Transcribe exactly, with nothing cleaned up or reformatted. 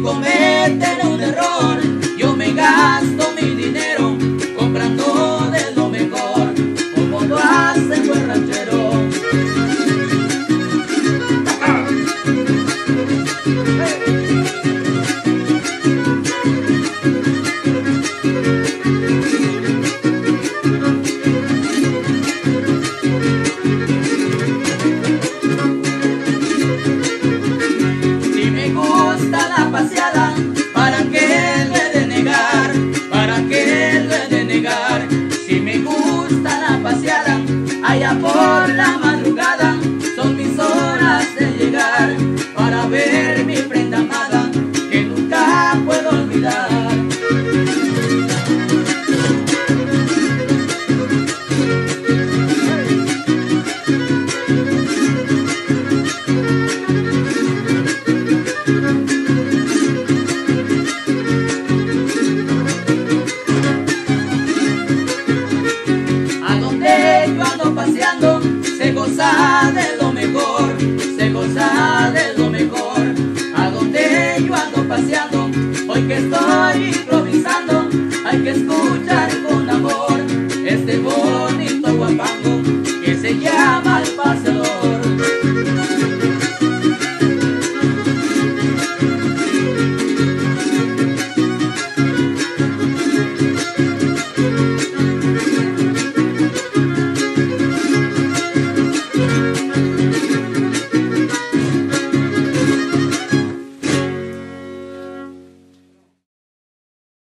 cometen un error. Yo me gasto mi dinero comprando de lo mejor, como lo hace buen ranchero. Si me gusta la paseada, ¿para qué lo he de negar? ¿Para qué lo he de negar? Si me gusta la paseada, allá por la madrugada, son mis horas de llegar para ver mi prenda amada que nunca puedo olvidar. Paseando, se goza de lo mejor, se goza de lo mejor. A donde yo ando paseando,